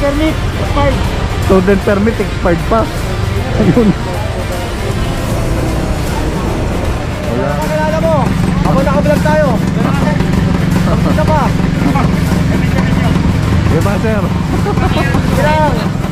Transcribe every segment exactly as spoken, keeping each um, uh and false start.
permit expired. Student permit expired pa. Ayun. Wala. Kakilala mo, ako nakablog tayo. Isa pa. Diba sir? Kailangan.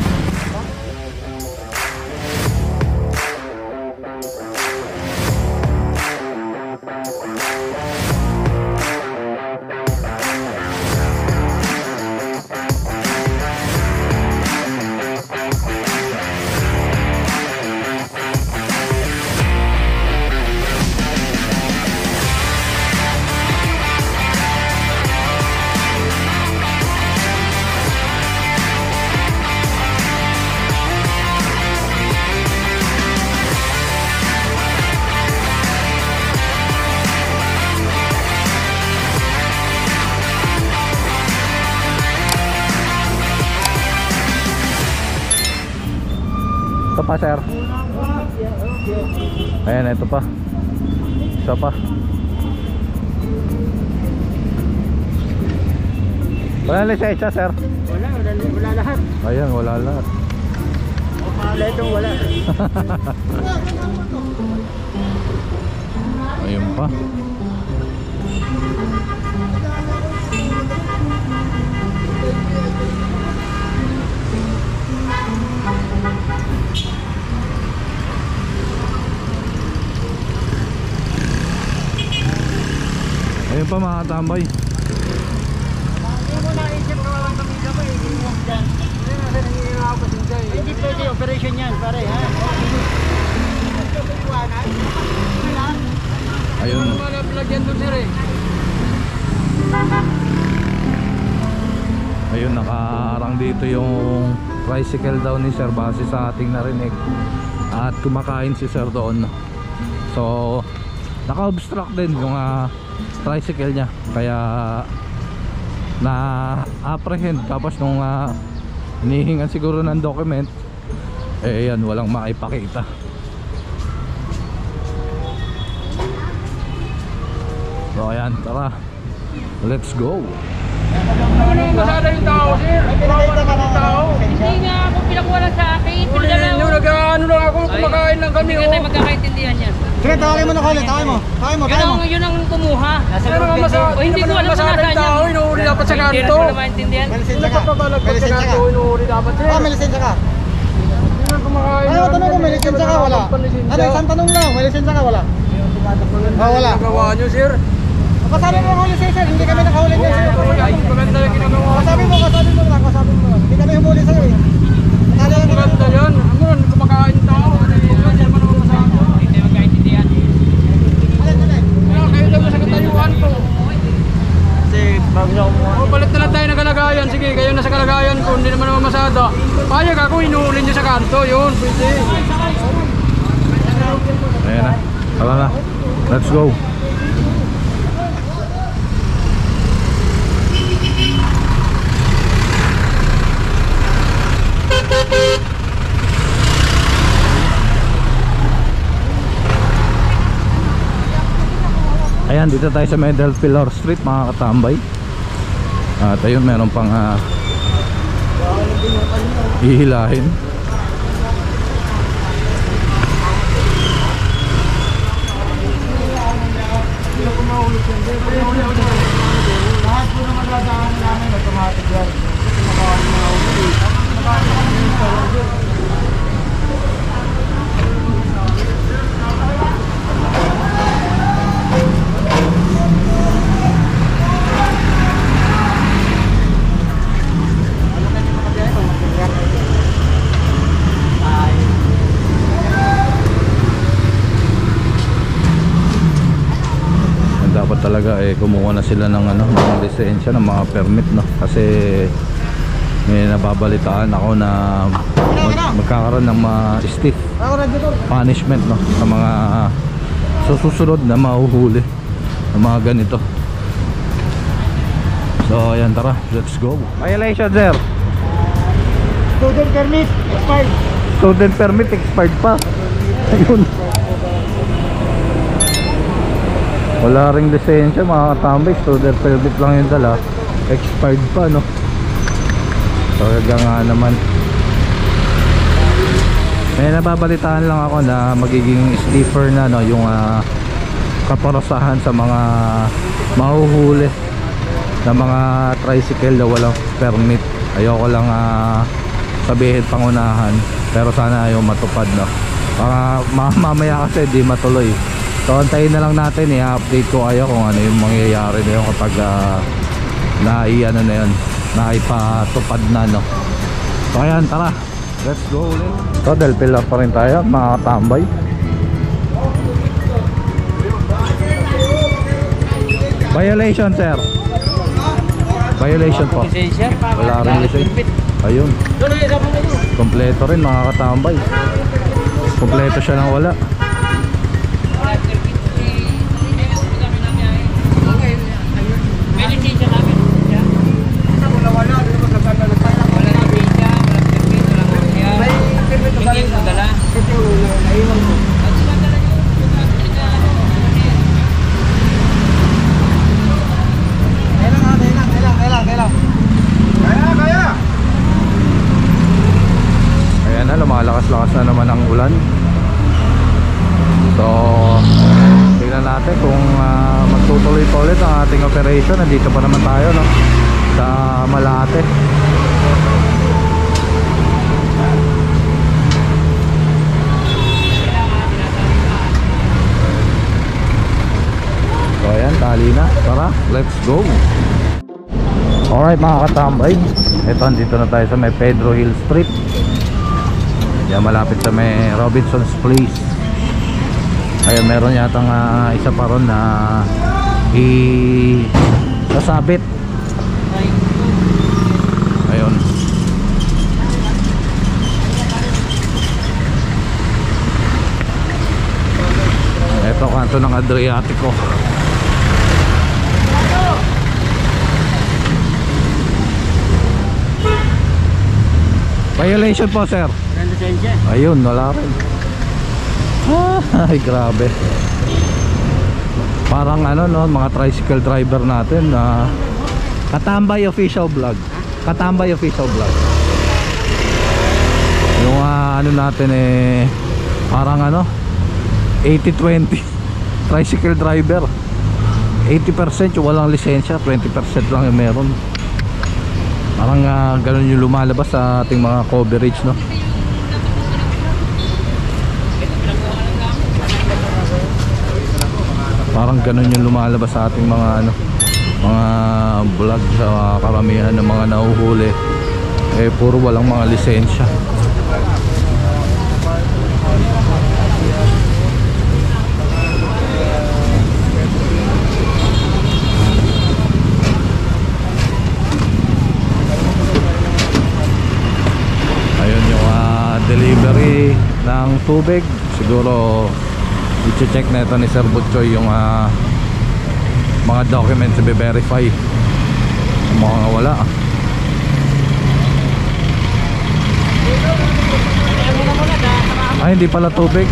Ito pa sir. Ayan, ito pa. Isa pa. Wala lisensya sir? Wala, wala, wala lahat. Ayan, wala lahat. Wala itong wala. Ayun pa. Ayun pa mga tambay. Hindi mo naisip ko ang pamilya mo, i-iwag dyan. Hindi pwede operation yan, pare, ha? Ayun. Ayun, nakaarang dito yung tricycle daw ni sir base sa ating narinig. At kumakain si sir doon. So, naka-obstruct din yung uh, tricycle niya. Kaya na-apprehend. Tapos nung uh, hinihingan siguro ng document, eh yan, walang maipakita. So ayan, tara, let's go. Ano masada yung tao, sir? Hindi nga ako pinakuha sa akin. Nung nag-ano lang ako, kumakain lang kami. Hindi tayo magkakaintindihan yan. Sige, tawagin mo na ulit, tawagin mo. Tawagin mo, tawagin mo. Yun ang kumuha. Pero naman masada, O, hindi ko alam masada kung yung nasaan tao, yan. inuuli dapat sa Hindi kanto. ko na maintindihan. May lisensya ka. Dapat May sa lisensya ka. kanto, inuuli dapat, sir. Oh, may lisensya ka. Hindi na kumakain. Ano, tanong ko, may lisensya ka, wala? Ano, isang tanong lang, may lisensya ka, wala? Ah, wala. Nagawa nyo, sir. Kasabi mo huli sa'yo, sir. Hindi kami nakahuli niya sa'yo. Ay, maganda yung ginagawa. Kasabi mo, kasabi mo lang, kasabi mo lang. Hindi kami humuli sa'yo eh. Nakala lang Maganda yan. Ano, kumakain yung tao. Hindi naman naman masada. Hindi tayo magkakaintindihan. Alin, alin. Kaya kayo lang sa katayuan ko. Kasi, bago niya kumuha. O, balik na lang tayo ng kalagayan. Sige, kayo na sa kalagayan ko. Hindi naman naman masada. Payag ako, inuuli nyo sa kanto. Yun, pwede. Ayan na, tara na, let's go. Ayan, dito tayo sa Middle Pillar Street mga katambay. At ayun, meron pang uh, hihilahin. Lahat po naman dadaan namin, automatic yan. Dapat talaga eh kumuha na sila ng ano, ng lisensya, ng mga permit, no, kasi may nababalitaan ako na mag magkakaroon ng mga stiff punishment, no, sa mga susunod na mahuhuli ng mga ganito. So ayan, tara, let's go. Violation sir. Student permit expired. Student permit expired pa. Ayun. Wala ring lisensya mga katambay, student permit lang yung dala, expired pa, no. Talaga nga naman. May nababalitaan lang ako na magiging stiffer na no, yung uh, kaparasahan sa mga mahuhuli na mga tricycle na walang permit. Ayoko lang uh, sabihin pangunahan, pero sana ayaw matupad no. Baka mamaya kasi di matuloy. So antayin na lang natin, i-update ko kayo kung ano yung mangyayari na yun kapag uh, nai-ano na yun, naipatupad na no. So ayan, tara, let's go ulit. So Delphi lang pa rin tayo, mga katambay. Violation sir. Violation po. Wala rin lisensya. Ayun. Kompleto rin mga katambay. Kompleto siya ng wala. May lisensya namin. Wala, wala. Wala lisensya, wala permit, wala kanya. Hindi mo dala. Ayan na, lumalakas-lakas na naman ang ulan. So tingnan natin kung uh, magtutuloy pa ulit ang ating operation. Nandito pa naman tayo no, sa Malate. So ayan, tali na. Tara, let's go. Alright mga katambay, ito, andito na tayo sa may Pedro Hill Street. Yan, malapit sa may Robinson's Place. Ayun, meron yatang uh, isa pa ron na i-sasabit. Ayun. Ito, kanto ng Adriatico. Violation po sir. Ayun, wala rin. Ay, grabe. Parang ano no, mga tricycle driver natin na uh, Katambay official vlog. Katambay official vlog. Yung uh, ano natin eh, parang ano, eighty twenty tricycle driver. eighty percent yung walang lisensya, twenty percent lang yung meron. Parang uh, ganun yung lumalabas sa ating mga coverage no. Parang ganun yung lumalabas sa ating mga ano, mga vlog sa uh, karamihan ng mga nahuhuli. Eh puro walang mga lisensya. Delivery ng tubig. Siguro i-check na ito ni Sir Butchoy yung uh, mga documents i-verify. Mga wala. Ay, hindi pala tubig,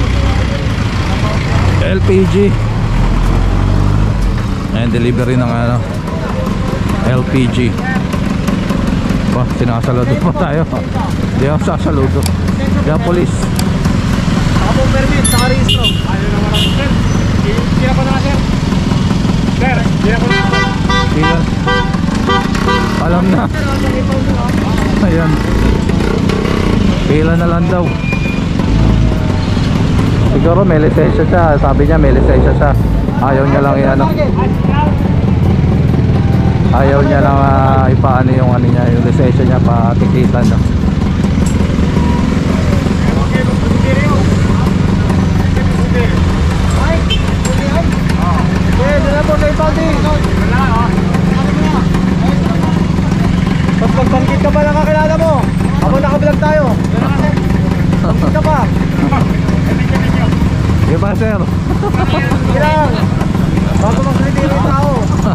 L P G. Ayan, delivery ng ano, L P G. Ba, sinasaludo pa tayo. Hindi ako sasaludo. Diyan police. Saka po permit, saka registro. Ayaw naman ako sir. Sira ko na sir. Sir, sira ko na ako. Sila. Alam na. Ayan. Pila na lang daw. Siguro may lisensya siya. Sabi niya may lisensya siya. Ayaw niya lang i-ano. Ayaw niya lang uh, ipaano yung ano niya, yung lisensya niya, patikitan no? Pag pagbanggit ka pa lang kakilala mo, ako nakabilang tayo. Banggit ka pa. Diba sir? Ilang bago magsalita yung tao.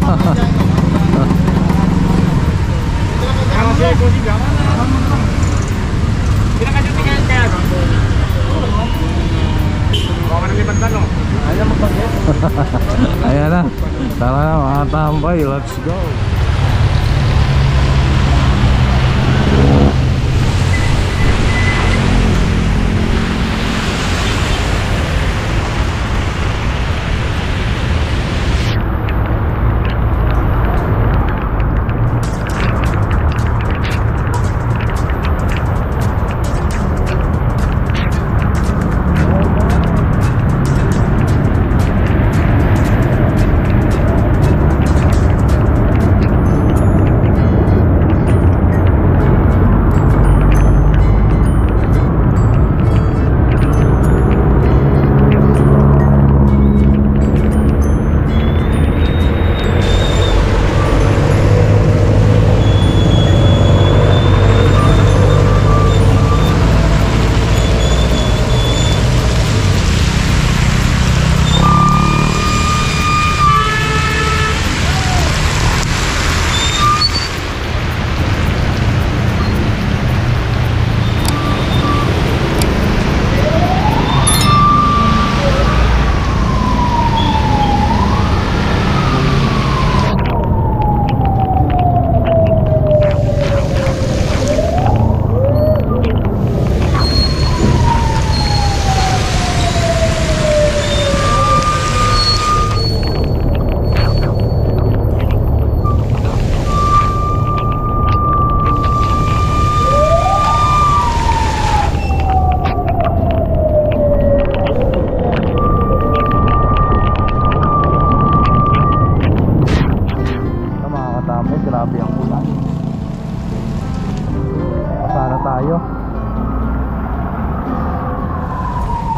Ayan na. Tara na mga tambay, let's go.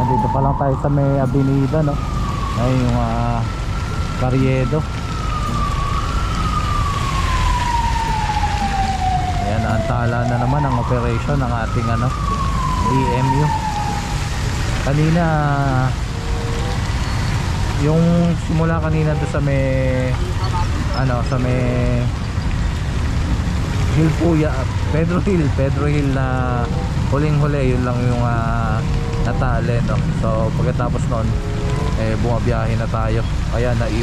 dito pa lang tayo sa may Avenida, no? Ay, yung uh, Carriedo. Ayan, antala na naman ang operation ng ating ano, D M U. Kanina, yung simula kanina doon sa may ano, sa may Hill Puya, Pedro Hill, Pedro Hill na huling-huli, yun lang yung uh, natali, no? So pagkatapos noon eh bumabiyahe na tayo, kaya naip.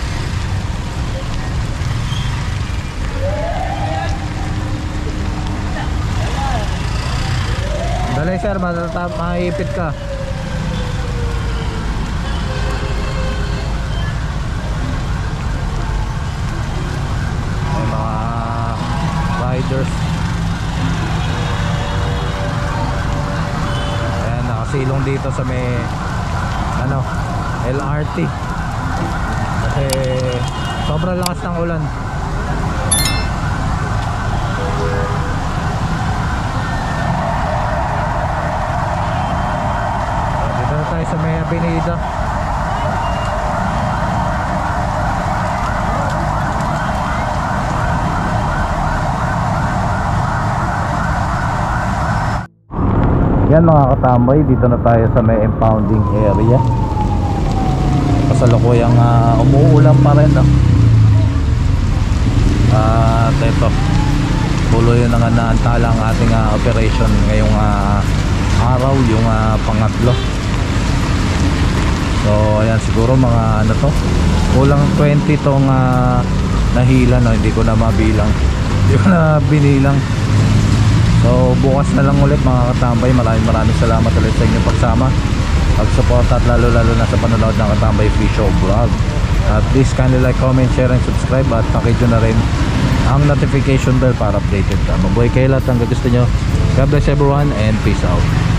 Dali sir, matatap, maipit ka. May mga riders. Ayan, nakasilong dito sa may ano, L R T kasi sobrang lakas ng ulan. Dito na tayo sa may Avenida. Yan mga katambay, dito na tayo sa may impounding area. Kasalukuyang uh, umuulan pa rin, no? At uh, ito, tuloy na nga naantala ang ating uh, operation ngayong uh, araw, yung uh, pangatlo. So ayan, siguro mga ano to, kulang twenty tong uh, nahila, no? Hindi ko na mabilang, hindi ko na binilang. So bukas na lang ulit mga katambay. Maraming maraming salamat ulit sa inyong pagsama, pagsuporta at lalo lalo na sa panonood ng Katambay Free Show Vlog. At please kindly like, comment, share and subscribe. At pakidyo na rin ang notification bell para updated ka. Mabuhay kayo lahat hanggang gusto nyo. God bless everyone and peace out.